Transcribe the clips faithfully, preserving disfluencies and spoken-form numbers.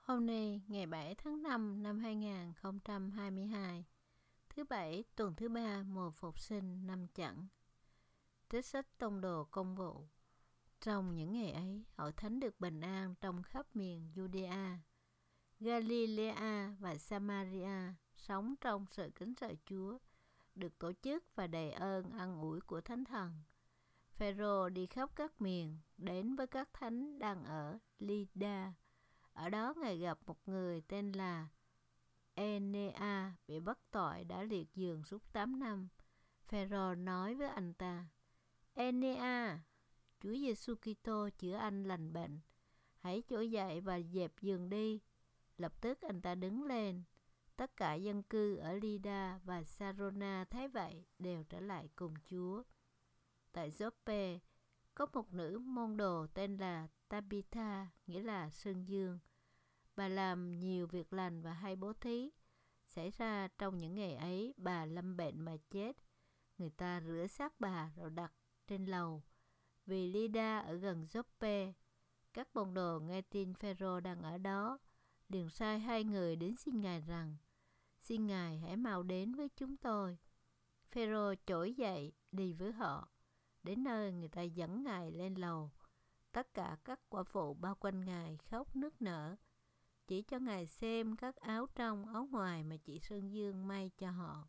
Hôm nay, ngày bảy tháng năm năm hai nghìn không trăm hai mươi hai, thứ Bảy, tuần thứ ba mùa Phục sinh năm Chẵn. Trích sách Tông đồ Công vụ. Trong những ngày ấy, hội thánh được bình an trong khắp miền Judea, Galilea và Samaria, sống trong sự kính sợ Chúa, được tổ chức và đầy ơn ăn ủi của Thánh Thần. Phêrô đi khắp các miền, đến với các thánh đang ở Lydda. Ở đó Ngài gặp một người tên là Enea bị bắt tội đã liệt giường suốt tám năm. Phêrô nói với anh ta: Enea, Chúa Giêsu Kitô chữa anh lành bệnh. Hãy trỗi dậy và dẹp giường đi. Lập tức anh ta đứng lên. Tất cả dân cư ở Lydda và Sarona thấy vậy đều trở lại cùng Chúa. Tại Giôppe có một nữ môn đồ tên là Tabitha, nghĩa là Sơn Dương. Bà làm nhiều việc lành và hay bố thí. Xảy ra trong những ngày ấy, bà lâm bệnh mà chết. Người ta rửa xác bà rồi đặt trên lầu. Vì Lydda ở gần Giôppe, các môn đồ nghe tin Phêrô đang ở đó, liền sai hai người đến xin Ngài rằng: Xin Ngài hãy mau đến với chúng tôi. Phêrô trỗi dậy đi với họ. Đến nơi, người ta dẫn Ngài lên lầu. Tất cả các quả phụ bao quanh Ngài khóc nức nở, chỉ cho Ngài xem các áo trong áo ngoài mà chị Sơn Dương may cho họ.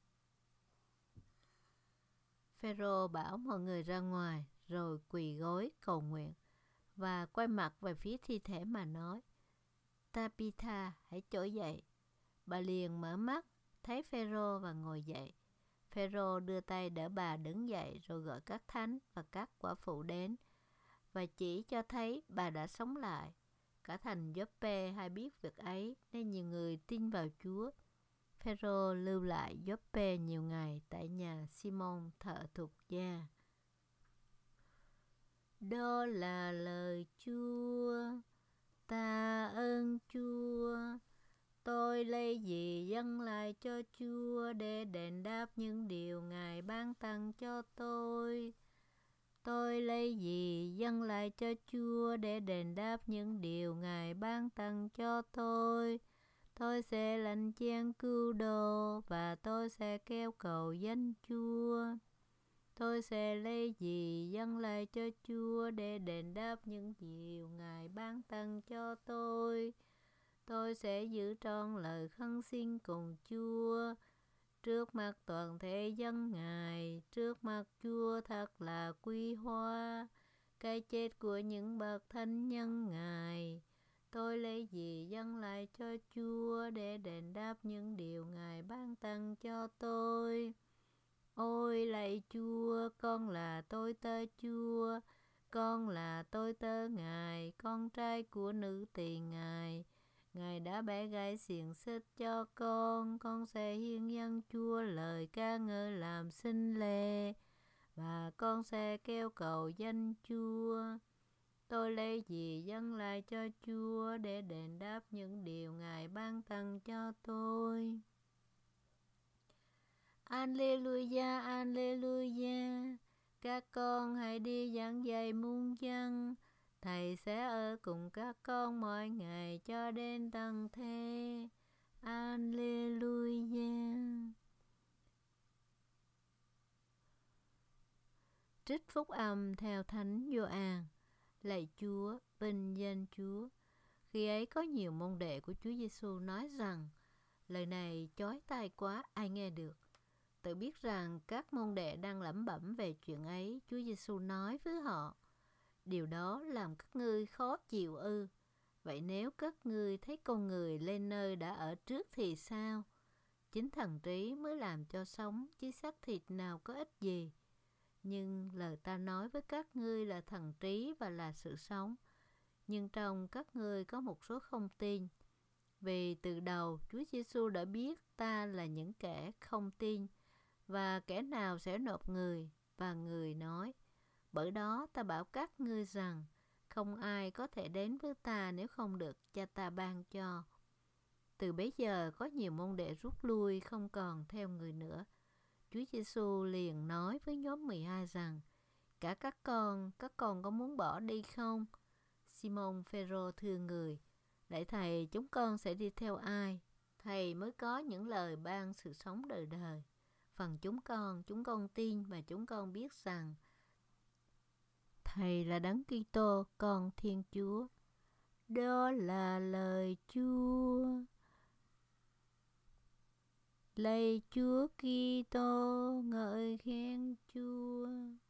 Phêrô bảo mọi người ra ngoài, rồi quỳ gối cầu nguyện, và quay mặt về phía thi thể mà nói: Tabitha, hãy trỗi dậy. Bà liền mở mắt, thấy Phêrô và ngồi dậy. Phêrô đưa tay đỡ bà đứng dậy, rồi gọi các thánh và các quả phụ đến, và chỉ cho thấy bà đã sống lại. Cả thành Giôppe hay biết việc ấy, nên nhiều người tin vào Chúa. Phêrô lưu lại Giôppe nhiều ngày tại nhà Simon thợ thuộc gia. Đó là lời Chúa. Ta ơn Chúa. Tôi lấy gì dâng lại cho Chúa để đền đáp những điều Ngài ban tặng cho tôi? Tôi lấy gì dâng lại cho Chúa để đền đáp những điều Ngài ban tặng cho tôi? Tôi sẽ lãnh chén cứu độ và tôi sẽ kêu cầu danh Chúa. Tôi sẽ lấy gì dâng lại cho Chúa để đền đáp những điều Ngài ban tặng cho tôi? Tôi sẽ giữ trọn lời khấn xin cùng Chúa trước mặt toàn thể dân Ngài, trước mặt Chúa thật là quý hóa cái chết của những bậc thánh nhân Ngài. Tôi lấy gì dâng lại cho Chúa để đền đáp những điều Ngài ban tặng cho tôi? Ôi lạy Chúa, con là tôi tớ Chúa, con là tôi tớ Ngài, con trai của nữ tỳ Ngài. Ngài đã bẻ gãy xiềng xích cho con, con sẽ hiến dâng Chúa lời ca ngợi làm sinh lễ, và con sẽ kêu cầu danh Chúa. Tôi lấy gì dâng lại cho Chúa để đền đáp những điều Ngài ban tặng cho tôi? Alleluia, Alleluia. Các con hãy đi giảng dạy muôn dân. Thầy sẽ ở cùng các con mỗi ngày cho đến tận thế. Alleluia. Trích phúc âm theo Thánh Gioan. Lạy Chúa, vinh danh Chúa. Khi ấy có nhiều môn đệ của Chúa Giêsu nói rằng: Lời này chói tai quá, ai nghe được? Tự biết rằng các môn đệ đang lẩm bẩm về chuyện ấy, Chúa Giêsu nói với họ: Điều đó làm các ngươi khó chịu ư? Vậy nếu các ngươi thấy con người lên nơi đã ở trước thì sao? Chính thần trí mới làm cho sống, chứ xác thịt nào có ích gì. Nhưng lời ta nói với các ngươi là thần trí và là sự sống. Nhưng trong các ngươi có một số không tin. Vì từ đầu Chúa Giêsu đã biết ta là những kẻ không tin, và kẻ nào sẽ nộp người, và người nói: Bởi đó ta bảo các ngươi rằng, không ai có thể đến với ta nếu không được Cha ta ban cho. Từ bấy giờ có nhiều môn đệ rút lui, không còn theo người nữa. Chúa Giêsu liền nói với nhóm mười hai rằng: Cả các con, các con có muốn bỏ đi không? Simon Phêrô thưa người: Lạy Thầy, chúng con sẽ đi theo ai? Thầy mới có những lời ban sự sống đời đời. Phần chúng con, chúng con tin và chúng con biết rằng Thầy là Đấng Kitô, con Thiên Chúa. Đó là lời Chúa. Lạy Chúa Kitô, ngợi khen Chúa.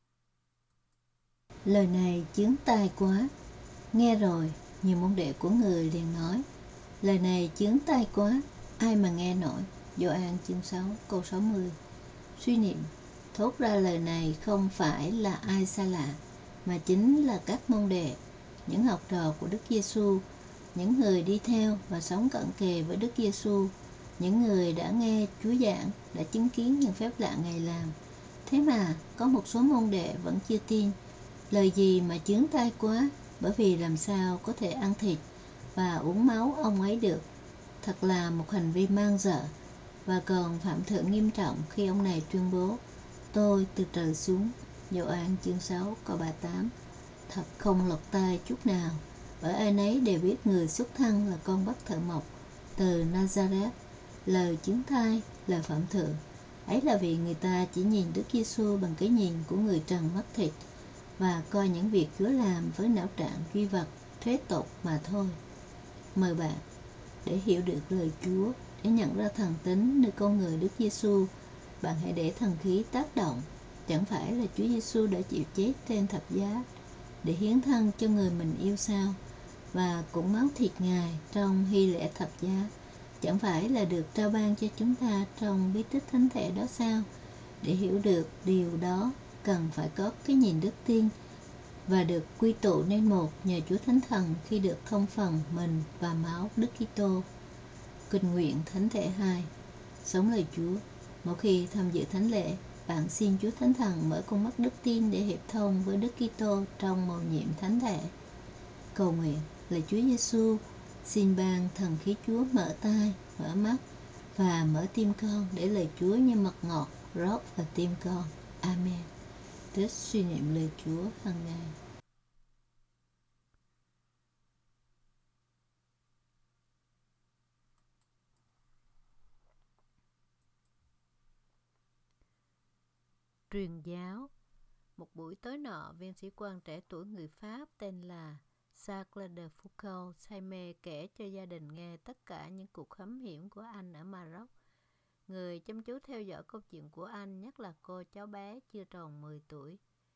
Lời này chướng tai quá. Nghe rồi, nhiều môn đệ của người liền nói: lời này chướng tai quá, ai mà nghe nổi. Gioan chương sáu câu sáu mươi. Suy niệm, thốt ra lời này không phải là ai xa lạ, mà chính là các môn đệ, những học trò của Đức Giêsu, những người đi theo và sống cận kề với Đức Giêsu, những người đã nghe Chúa giảng, đã chứng kiến những phép lạ Ngài làm. Thế mà có một số môn đệ vẫn chưa tin. Lời gì mà chướng tai quá, bởi vì làm sao có thể ăn thịt và uống máu ông ấy được. Thật là một hành vi man dợ, và còn phạm thượng nghiêm trọng khi ông này tuyên bố: tôi từ trời xuống. Gioan chương sáu câu ba mươi tám. Thật không lọt tai chút nào, bởi ai nấy đều biết người xuất thân là con bắt thợ mộc từ Nazareth. Lời chướng tai, lời phạm thượng ấy là vì người ta chỉ nhìn Đức Giêsu bằng cái nhìn của người trần mắt thịt, và coi những việc Chúa làm với não trạng duy vật, thế tục mà thôi. Mời bạn, để hiểu được lời Chúa, để nhận ra thần tính nơi con người Đức Giêsu, bạn hãy để thần khí tác động. Chẳng phải là Chúa Giêsu đã chịu chết trên thập giá để hiến thân cho người mình yêu sao? Và cũng máu thịt Ngài trong hy lễ thập giá chẳng phải là được trao ban cho chúng ta trong bí tích thánh thể đó sao? Để hiểu được điều đó, cần phải có cái nhìn đức tin và được quy tụ nên một nhờ Chúa Thánh Thần khi được thông phần mình và máu Đức Kitô. Kinh nguyện Thánh thể hai. Sống lời Chúa. Mỗi khi tham dự thánh lễ, bạn xin Chúa Thánh Thần mở con mắt đức tin để hiệp thông với Đức Kitô trong mầu nhiệm thánh thể. Cầu nguyện: lạy Chúa Giêsu, xin ban thần khí Chúa mở tai, mở mắt và mở tim con, để lời Chúa như mật ngọt rót vào tim con. Amen. Tết suy niệm lời Chúa hàng ngày. Truyền giáo. Một buổi tối nọ, viên sĩ quan trẻ tuổi người Pháp tên là Charles de Foucauld say mê kể cho gia đình nghe tất cả những cuộc hấm hiểm của anh ở Maroc. Người chăm chú theo dõi câu chuyện của anh, nhất là cô cháu bé chưa tròn mười tuổi.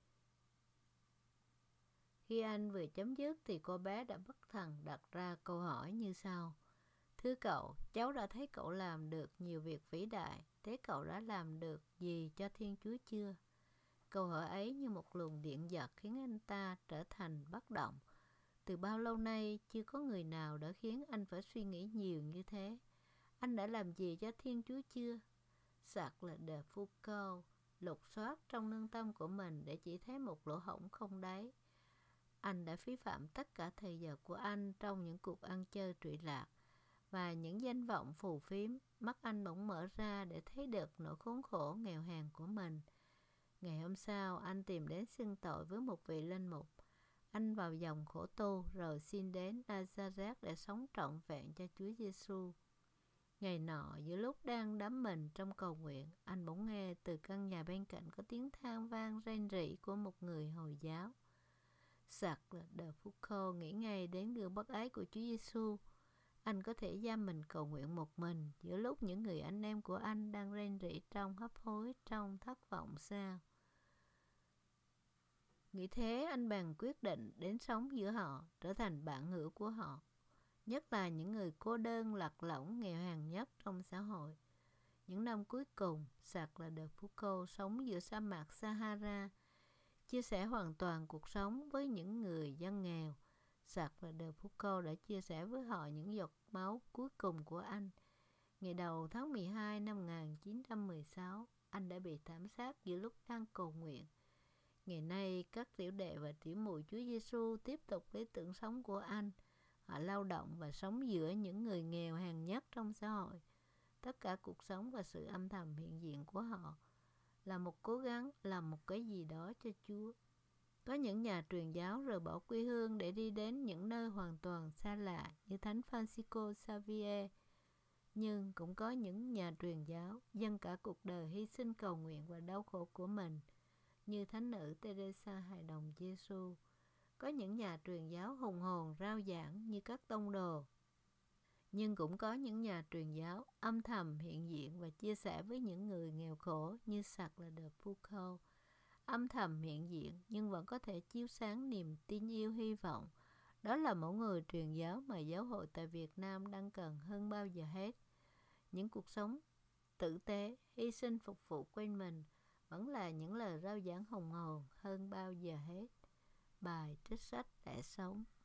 Khi anh vừa chấm dứt thì cô bé đã bất thần đặt ra câu hỏi như sau: thưa cậu, cháu đã thấy cậu làm được nhiều việc vĩ đại, thế cậu đã làm được gì cho Thiên Chúa chưa? Câu hỏi ấy như một luồng điện giật khiến anh ta trở thành bất động. Từ bao lâu nay chưa có người nào đã khiến anh phải suy nghĩ nhiều như thế. Anh đã làm gì cho Thiên Chúa chưa? Charles de Foucauld lục soát trong lương tâm của mình để chỉ thấy một lỗ hổng không đáy. Anh đã phí phạm tất cả thời giờ của anh trong những cuộc ăn chơi trụy lạc và những danh vọng phù phiếm. Mắt anh bỗng mở ra để thấy được nỗi khốn khổ nghèo hèn của mình. Ngày hôm sau, anh tìm đến xưng tội với một vị linh mục. Anh vào dòng khổ tu rồi xin đến Nazareth để sống trọn vẹn cho Chúa Giêsu. Ngày nọ, giữa lúc đang đắm mình trong cầu nguyện, anh bỗng nghe từ căn nhà bên cạnh có tiếng than vang rên rỉ của một người Hồi giáo. Charles de Foucauld nghĩ ngay đến gương bất ái của Chúa Giêsu. Anh có thể giam mình cầu nguyện một mình giữa lúc những người anh em của anh đang rên rỉ trong hấp hối, trong thất vọng sao? Nghĩ thế, anh bèn quyết định đến sống giữa họ, trở thành bạn hữu của họ, nhất là những người cô đơn, lạc lõng, nghèo hèn nhất trong xã hội. Những năm cuối cùng, Charles de Foucauld sống giữa sa mạc Sahara, chia sẻ hoàn toàn cuộc sống với những người dân nghèo. Charles de Foucauld đã chia sẻ với họ những giọt máu cuối cùng của anh. Ngày đầu tháng mười hai năm một nghìn chín trăm mười sáu, anh đã bị thảm sát giữa lúc đang cầu nguyện. Ngày nay, các tiểu đệ và tiểu muội Chúa Giêsu tiếp tục lý tưởng sống của anh. Họ lao động và sống giữa những người nghèo hèn nhất trong xã hội. Tất cả cuộc sống và sự âm thầm hiện diện của họ là một cố gắng làm một cái gì đó cho Chúa. Có những nhà truyền giáo rời bỏ quê hương để đi đến những nơi hoàn toàn xa lạ như Thánh Francisco Xavier. Nhưng cũng có những nhà truyền giáo dâng cả cuộc đời hy sinh cầu nguyện và đau khổ của mình như Thánh nữ Teresa Hài đồng Giêsu. Có những nhà truyền giáo hùng hồn rao giảng như các tông đồ. Nhưng cũng có những nhà truyền giáo âm thầm hiện diện và chia sẻ với những người nghèo khổ như Charles de Foucault. Âm thầm hiện diện nhưng vẫn có thể chiếu sáng niềm tin yêu hy vọng. Đó là mẫu người truyền giáo mà giáo hội tại Việt Nam đang cần hơn bao giờ hết. Những cuộc sống tử tế, hy sinh phục vụ quên mình vẫn là những lời rao giảng hùng hồn hơn bao giờ hết. Bài trích sách Lẽ Sống.